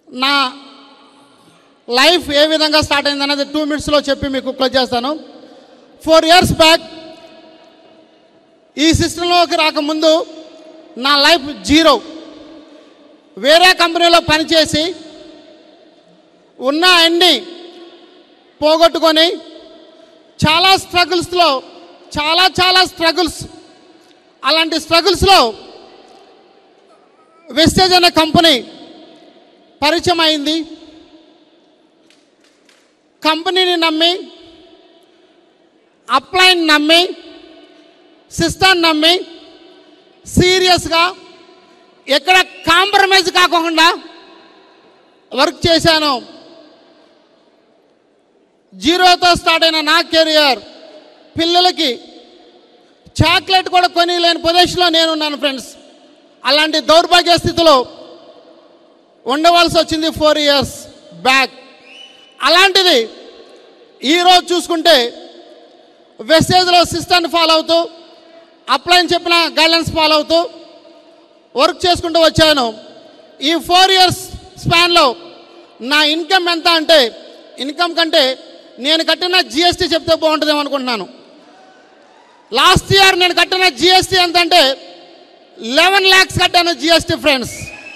నా లైఫ్ ఏ విధంగా స్టార్ట్ అయింది అనేది 2 minutesలో చెప్పి మీకు క్లోజ్ చేస్తాను. 4 years బ్యాక్ ఈ సిస్టంలోకి రాకముందు నా లైఫ్ జీరో. వేరే కంపెనీలో పనిచేసి ఉన్న అన్ని పోగొట్టుకొని చాలా స్ట్రగుల్స్లో చాలా స్ట్రగుల్స్, అలాంటి స్ట్రగుల్స్లో వెస్టేజ్ అనే కంపెనీ పరిచయం అయింది. కంపెనీని నమ్మి, అప్లైన్ నమ్మి, సిస్టమ్ నమ్మి సీరియస్గా ఎక్కడ కాంప్రమైజ్ కాకుండా వర్క్ చేశాను. జీరోతో స్టార్ట్ అయిన నా కెరియర్ పిల్లలకి చాక్లెట్ కూడా కొనిలేని పొజిషన్లో నేనున్నాను ఫ్రెండ్స్. అలాంటి దౌర్భాగ్య స్థితిలో ఉండవలసి వచ్చింది 4 years బ్యాక్. అలాంటిది ఈరోజు చూసుకుంటే వెస్టేజ్లో సిస్టమ్ని ఫాలో అవుతూ, అప్లైన్ చెప్పిన గైడ్లైన్స్ ఫాలో అవుతూ వర్క్ చేసుకుంటూ వచ్చాను. ఈ 4 years స్పాన్లో నా ఇన్కమ్ ఎంత అంటే, ఇన్కమ్ కంటే నేను కట్టిన జిఎస్టీ చెప్తే బాగుంటుందేమో అనుకుంటున్నాను. లాస్ట్ ఇయర్ నేను కట్టిన జిఎస్టీ ఎంత అంటే 11 lakhs కట్టాను జిఎస్టీ ఫ్రెండ్స్.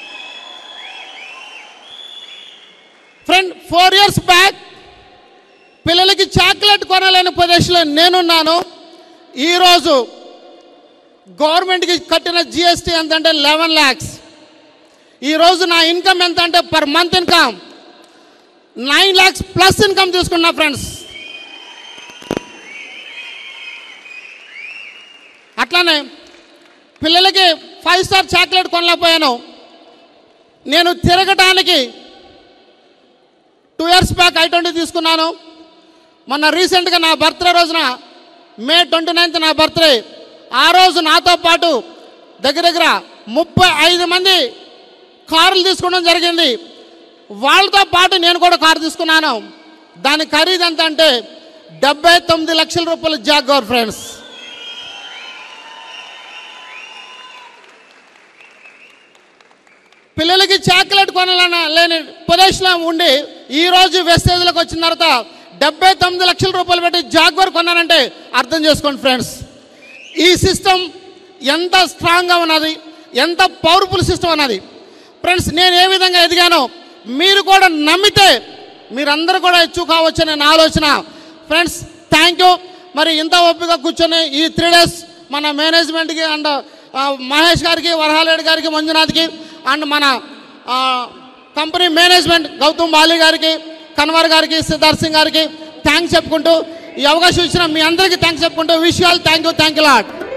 4 years బ్యాక్ పిల్లలకి చాక్లెట్ కొనలేని పొజిషన్లో నేనున్నాను. ఈరోజు గవర్నమెంట్కి కట్టిన జిఎస్టీ ఎంత అంటే 11 lakhs. ఈరోజు నా ఇన్కమ్ ఎంత అంటే per month income 9 lakhs plus income తీసుకున్నా ఫ్రెండ్స్. అట్లానే పిల్లలకి 5 star చాక్లెట్ కొనలేకపోయాను. నేను తిరగటానికి 2 years బ్యాక్ I-20 తీసుకున్నాను. మొన్న రీసెంట్గా నా బర్త్డే రోజున May 29th నా బర్త్డే. ఆ రోజు నాతో పాటు దగ్గర 35 మంది కార్లు తీసుకోవడం జరిగింది. వాళ్ళతో పాటు నేను కూడా కారు తీసుకున్నాను. దాని ఖరీదు ఎంత అంటే 79 లక్షల రూపాయలు జాగ్వార్ ఫ్రెండ్స్. పిల్లలకి చాక్లెట్ కొనలేని పొజిషన్లో ఉండి ఈరోజు వెస్టేజ్లోకి వచ్చిన తర్వాత 79 లక్షల రూపాయలు పెట్టి జాగ్వార్ కొన్నానంటే అర్థం చేసుకోండి ఫ్రెండ్స్. ఈ సిస్టమ్ ఎంత స్ట్రాంగ్గా ఉన్నది, ఎంత పవర్ఫుల్ సిస్టమ్ ఉన్నది ఫ్రెండ్స్. నేను ఏ విధంగా ఎదిగానో మీరు కూడా నమ్మితే మీరందరూ కూడా ఎచ్చు కావచ్చనే నా ఆలోచన ఫ్రెండ్స్. Thank you. మరి ఇంత ఓపిక కూర్చొని ఈ 3 days మన మేనేజ్మెంట్కి అండ్ మహేష్ గారికి, వరహాలరెడ్డి గారికి, మంజునాథ్కి అండ్ మన కంపెనీ మేనేజ్మెంట్ గౌతమ్ బాలి గారికి, కన్వర్ గారికి, సిద్ధార్థ్ సింగ్ గారికి థ్యాంక్స్ చెప్పుకుంటూ, ఈ అవకాశం ఇచ్చిన మీ అందరికీ థ్యాంక్స్ చెప్పుకుంటూ wish you all thank you lot.